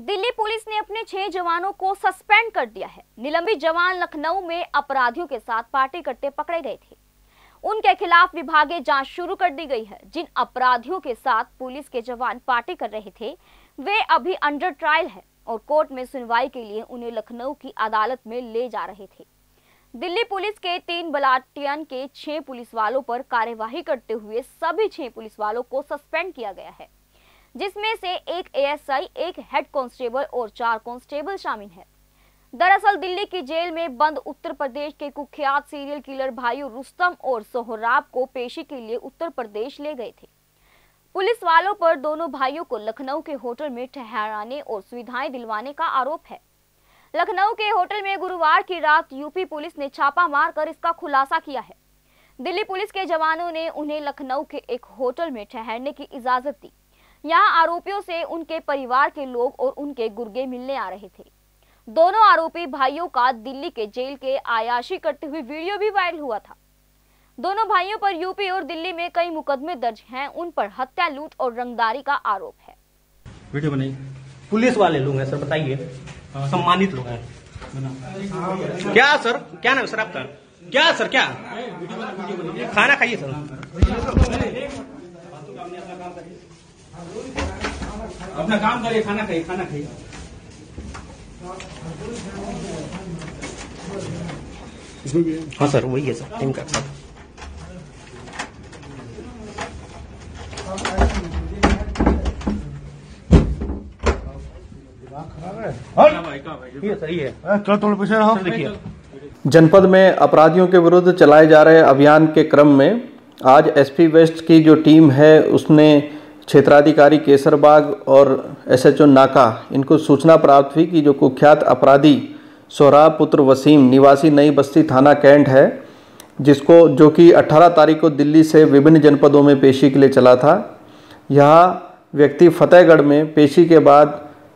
Delhi police ने अपने 6 जवानों को सस्पेंड कर दिया है। निलंबित जवान लखनऊ में अपराधियों के साथ पार्टी करते पकड़े गए थे। उनके खिलाफ विभागीय जांच शुरू कर दी गई है। जिन अपराधियों के साथ पुलिस के जवान पार्टी कर रहे थे वे अभी अंडर ट्रायल है और कोर्ट में सुनवाई के लिए उन्हें लखनऊ की अदालत में ले जा रहे थे। दिल्ली पुलिस के 3 बटालियन के 6 पुलिस वालों पर कार्यवाही करते हुए सभी 6 पुलिस वालों को सस्पेंड किया गया है, जिसमें से एक एएसआई, एक हेड कांस्टेबल और 4 कांस्टेबल शामिल हैं। दरअसल दिल्ली की जेल में बंद उत्तर प्रदेश के कुख्यात सीरियल किलर भाइयों रुस्तम और सोहराब को पेशी के लिए उत्तर प्रदेश ले गए थे। पुलिस वालों पर दोनों भाइयों को लखनऊ के होटल में ठहराने और सुविधाएं दिलवाने का आरोप है। लखनऊ के होटल में गुरुवार की रात यूपी पुलिस ने छापा मारकर इसका खुलासा किया है। दिल्ली पुलिस के जवानों ने उन्हें लखनऊ के एक होटल में ठहरने की इजाजत दी। यहाँ आरोपियों से उनके परिवार के लोग और उनके गुर्गे मिलने आ रहे थे। दोनों आरोपी भाइयों का दिल्ली के जेल के आयाशी करते हुए वीडियो भी वायरल हुआ था। दोनों भाइयों पर यूपी और दिल्ली में कई मुकदमे दर्ज हैं। उन पर हत्या, लूट और रंगदारी का आरोप है। वीडियो बनाइए। पुलिस वाले लोग हैं सर, बताइए, सम्मानित लोग हैं। क्या सर, क्या नाम सर आपका? क्या सर, क्या खाना खाइए सर, अपना काम करिए, खाना खाइए, खाना खाइए। हाँ सर, वही है सर, टीम का साथ। ये सही है। देखिए, जनपद में अपराधियों के विरुद्ध चलाए जा रहे अभियान के क्रम में आज एसपी वेस्ट की जो टीम है उसने क्षेत्राधिकारी केसरबाग और एसएचओ नाका इनको सूचना प्राप्त हुई कि जो कुख्यात अपराधी सोहराब पुत्र वसीम निवासी नई बस्ती थाना कैंट है, जो कि 18 तारीख को दिल्ली से विभिन्न जनपदों में पेशी के लिए चला था। यह व्यक्ति फतेहगढ़ में पेशी के बाद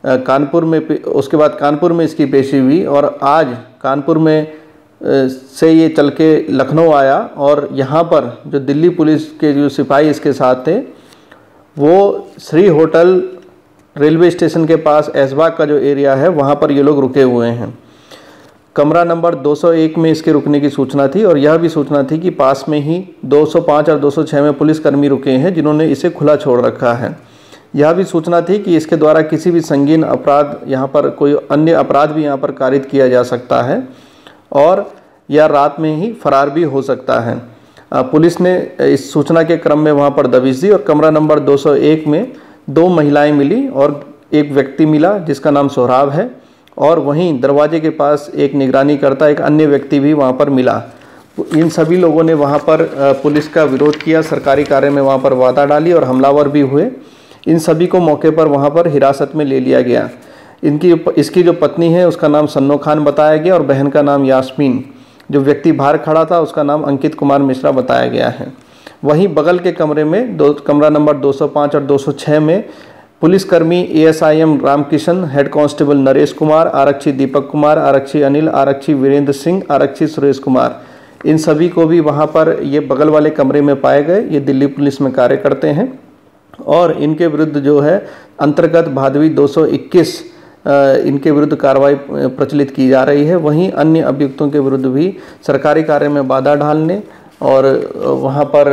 उसके बाद कानपुर में इसकी पेशी हुई और आज कानपुर में से ये चल के लखनऊ आया और यहाँ पर जो दिल्ली पुलिस के जो सिपाही इसके साथ थे वो श्री होटल रेलवे स्टेशन के पास ऐशबाग का जो एरिया है वहाँ पर ये लोग रुके हुए हैं। कमरा नंबर 201 में इसके रुकने की सूचना थी और यह भी सूचना थी कि पास में ही 205 और 206 में पुलिसकर्मी रुके हैं जिन्होंने इसे खुला छोड़ रखा है। यह भी सूचना थी कि इसके द्वारा किसी भी संगीन अपराध यहाँ पर कोई अन्य अपराध भी यहाँ पर कारित किया जा सकता है और यह रात में ही फरार भी हो सकता है। पुलिस ने इस सूचना के क्रम में वहाँ पर दबिश दी और कमरा नंबर 201 में 2 महिलाएं मिली और एक व्यक्ति मिला जिसका नाम सोहराब है और वहीं दरवाजे के पास एक निगरानी करता एक अन्य व्यक्ति भी वहाँ पर मिला। इन सभी लोगों ने वहाँ पर पुलिस का विरोध किया, सरकारी कार्य में वहाँ पर वादा डाली और हमलावर भी हुए। इन सभी को मौके पर वहाँ पर हिरासत में ले लिया गया। इसकी जो पत्नी है उसका नाम सन्नो खान बताया गया और बहन का नाम यास्मीन। जो व्यक्ति बाहर खड़ा था उसका नाम अंकित कुमार मिश्रा बताया गया है। वहीं बगल के कमरे में कमरा नंबर 205 और 206 में पुलिसकर्मी ASI M Ramkishan, head constable Naresh Kumar, आरक्षी दीपक कुमार, आरक्षी अनिल, आरक्षी वीरेंद्र सिंह, आरक्षी सुरेश कुमार, इन सभी को भी वहाँ पर ये बगल वाले कमरे में पाए गए। ये दिल्ली पुलिस में कार्य करते हैं और इनके विरुद्ध जो है अंतर्गत भादवी 221 इनके विरुद्ध कार्रवाई प्रचलित की जा रही है। वहीं अन्य अभियुक्तों के विरुद्ध भी सरकारी कार्य में बाधा डालने और वहां पर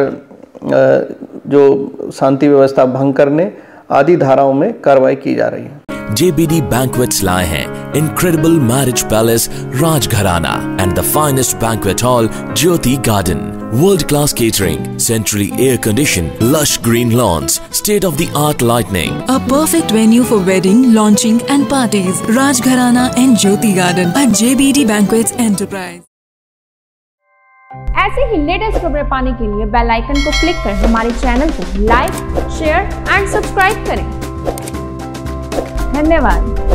जो शांति व्यवस्था भंग करने आदि धाराओं में कार्रवाई की जा रही है। JBD Banquets लाए हैं Incredible Marriage Palace Rajgharana and the finest banquet hall Jyoti Garden. World-class catering, centrally air-conditioned, lush green lawns, state-of-the-art lighting. A perfect venue for wedding, launching and parties. Rajgharana and Jyoti Garden at JBD Banquets Enterprise. ऐसे ही latest खबरें पाने के लिए bell icon को click कर हमारे channel को like, share and subscribe करें। धन्यवाद।